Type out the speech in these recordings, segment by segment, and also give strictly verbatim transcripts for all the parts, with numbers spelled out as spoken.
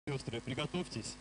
Сестры, приготовьтесь.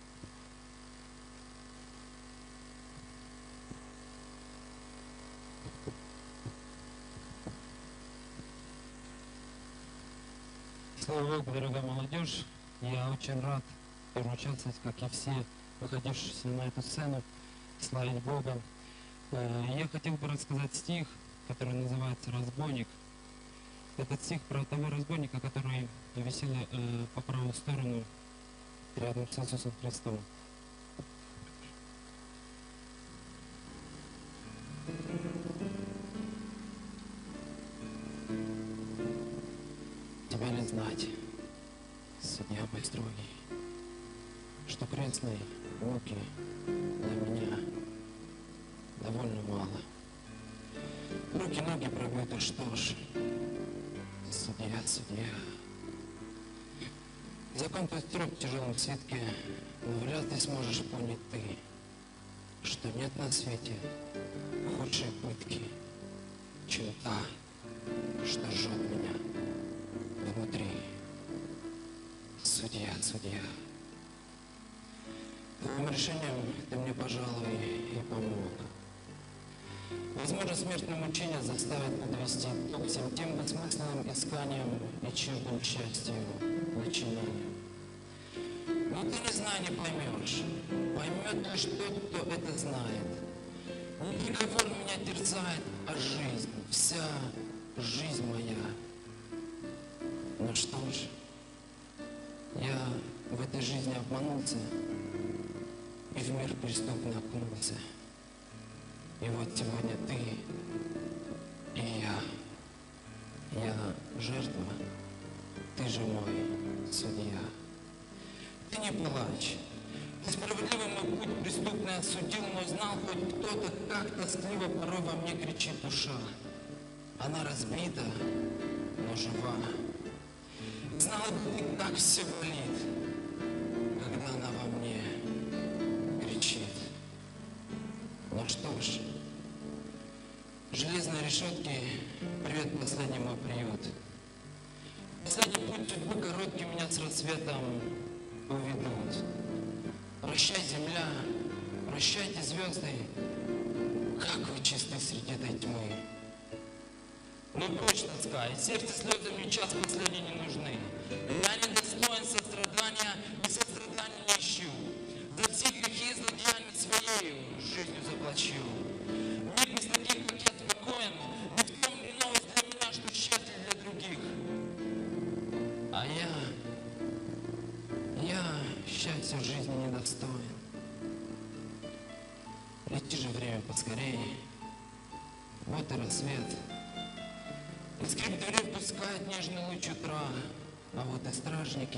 Слава Богу, дорогая молодежь, я очень рад участвовать, как и все выходившие на эту сцену, славить Бога. Я хотел бы рассказать стих, который называется «Разбойник». Этот стих про того разбойника, который висел э, по правую сторону рядом с Иисусом Христом. Тебя ли знать, судья мой строгий, что крестной муки для меня довольно мало. Руки-ноги пробиты, что ж, судья, судья. Закон твой строг в тяжелом свитке, но вряд ли сможешь понять ты, что нет на свете худшей пытки, чем та, что жжет меня внутри. Судья, судья. Твоим решением ты мне, пожалуй, и помог. Возможно, смертное мучение заставит подвести итог всем тем бессмысленным исканиям и чуждым счастью начинанием. Но ты, не зная, не поймешь. Поймет лишь тот, кто это знает. Не приговор меня терзает, а жизнь, вся жизнь моя. Ну что ж, я в этой жизни обманулся и в мир преступно окунулся. И вот сегодня ты и я, я жертва, ты же мой судья. Ты не плачь, несправедливый мой путь преступный осудил, но знал хоть кто-то, как тоскливо порой во мне кричит душа. Она разбита, но жива. Знала бы ты, как все болит, когда она во мне кричит. Ну что ж, железные решетки, привет, последний мой приют. Последний путь судьбы короткий меня с рассветом уведут. Прощай, земля, прощайте, звезды, как вы чисты среди этой тьмы. Но прочь тоска, и сердце слезы мне час последний не нужны. Я не достоин сострадания, и сострадания не ищу. За все грехи и злодеяния своею жизнью заплачу. Мир без таких, как я, спокоен, не в том ли новость для меня, что счастье для других. А я, я счастья в жизни недостоин. Лети же время поскорее, вот и рассвет. И скрип дверей впускает нежный луч утра, а вот и стражники,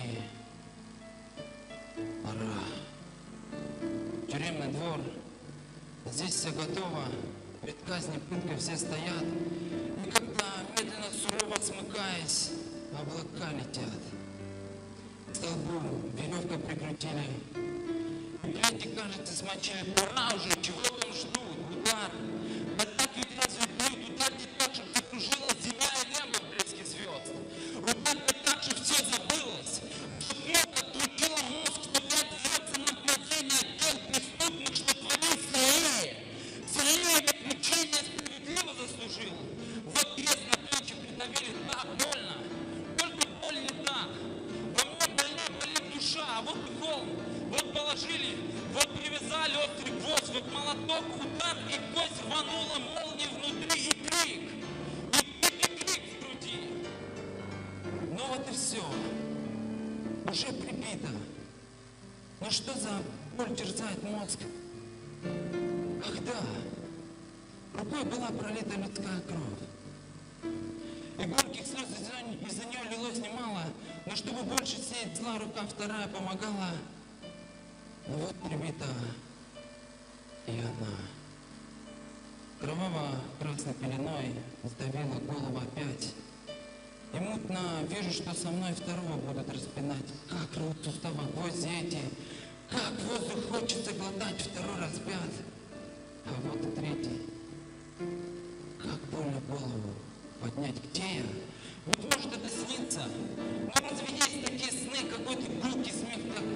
пора. Тюремный двор, здесь все готово, перед казнью пыткой все стоят, и когда медленно сурово смыкаясь, облака летят. К столбу веревкой прикрутили, и плети, кажется, смочили. Пора уже, чего там ждут? Удар. Да так ведь разве бьют? Ударьте так, чтобы закружилась земля и небо в блеске звезд. Ударьте так, чтобы все забылось. Чтоб мог отключила мозг, что дать зраться на мгновение дел преступных, что творил сильнее. Сильнее, как мучение справедливо заслужил. Вот крест на плечи придавили, так больно. Только боль не так. Во мне больнее болит душа, а вот и холм. Вот положили, вот привязали острый гвоздь, вот молоток, удар, и кость рванула молнией внутри, и крик, и дикий крик в груди. Ну вот и все, уже прибито. Но что за боль терзает мозг? Ах да, рукой была пролита людская кровь. И горьких слез из-за нее лилось немало, но чтобы больше сеять зла, рука вторая помогала. Ну вот прибита и она. Кроваво-красной пеленой сдавила голову опять. И мутно вижу, что со мной второго будут распинать. Как рвут сустава гвозди эти, как воздух хочется глотать, второй распят. А вот и третий. Как больно голову поднять, где я? Быть может, это снится. Но разве есть такие сны, какой-то гулкий смех,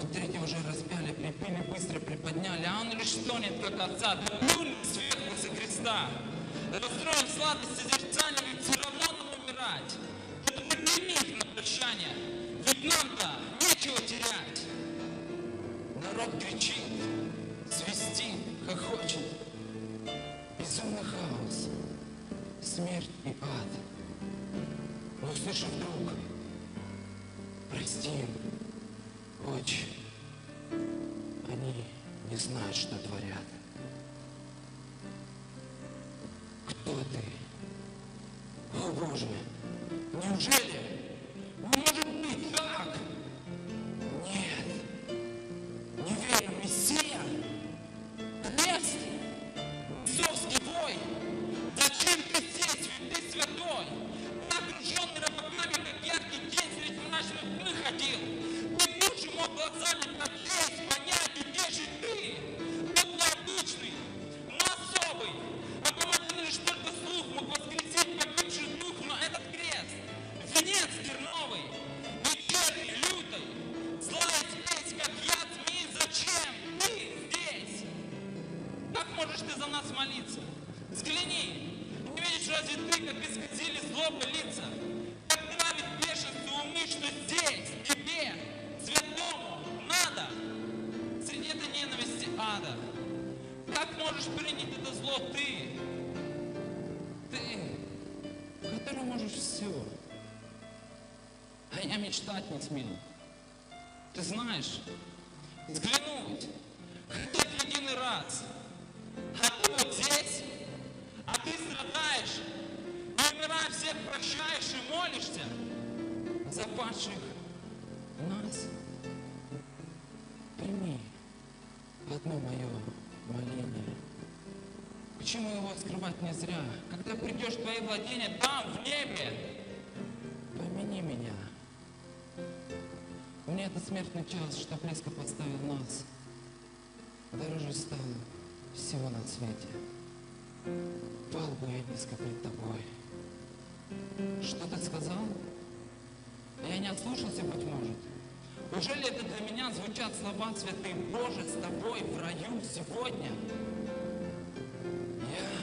третьего уже распяли, припили, быстро приподняли, а он лишь стонет, как отца, да плюнь сверху за креста. Расстроен сладость созерцания, ведь все равно нам умирать. Вот прими их на прощание, ведь нам-то нечего терять. Народ кричит, свистит, хохочет. Безумный хаос, смерть и ад. Но услышав вдруг, прости им, отче, они не знают, что творят. Кто ты? О, Боже, неужели? Не может быть так? Нет, не верю, Мессия, крест, бесовский вой. Зачем ты здесь, ведь ты святой? Ты окруженный рабами, как яркий день среди мрачных тьмы ходил. Ты душу мог глазами прочесть, понять, где же ты? Вот необычный, но особый. Обыватель лишь только слух мог воскресить погибший дух, но этот крест, венец терновый, вечерний, лютый, злая спесь, как яд змеи, зачем ты здесь? Как можешь ты за нас молиться? Взгляни, не видишь, разве ты, как исказили злобы лица? Как травит бешенство умы, что здесь, тебе, святому, надо, среди этой ненависти ада. Как можешь принять это зло ты? Ты, который можешь все. А я мечтать не смел. Ты знаешь, взглянуть, хотя бы один раз. А ты вот здесь, а ты страдаешь, и умирая всех прощаешь и молишься за падших нас. Прими одно мое моление. Почему его скрывать не зря? Когда придешь в твои владения, там, в небе, помяни меня. Мне этот смертный час, что близко подставил нас, дороже стало всего на свете. Пал бы я низко пред тобой. Что ты сказал? Я не отслушался, быть может. Ужели это для меня звучат слова святые? Боже, с тобой в раю сегодня? Я?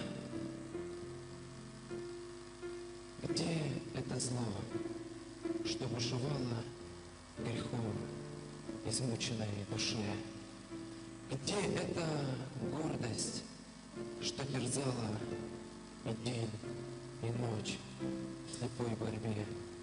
Где это зло, что бушевало грехом измученной душе? Где эта гордость, что терзала и день, и ночь в слепой борьбе?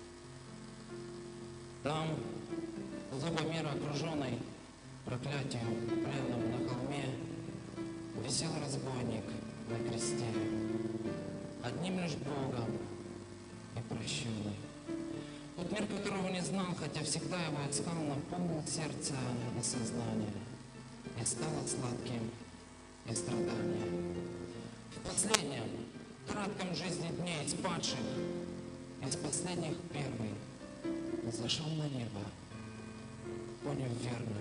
Там, злоба мира окруженной проклятием пленным на холме, висел разбойник на кресте, одним лишь Богом и прощенный. Тот мир, которого не знал, хотя всегда его искал, наполнил сердце и сознание, и стало сладким и страдание. В последнем, кратком жизни дней из падших, из последних первый, зашел на небо, поняв верно,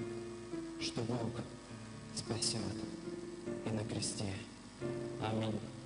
что Бог спасет и на кресте. Аминь.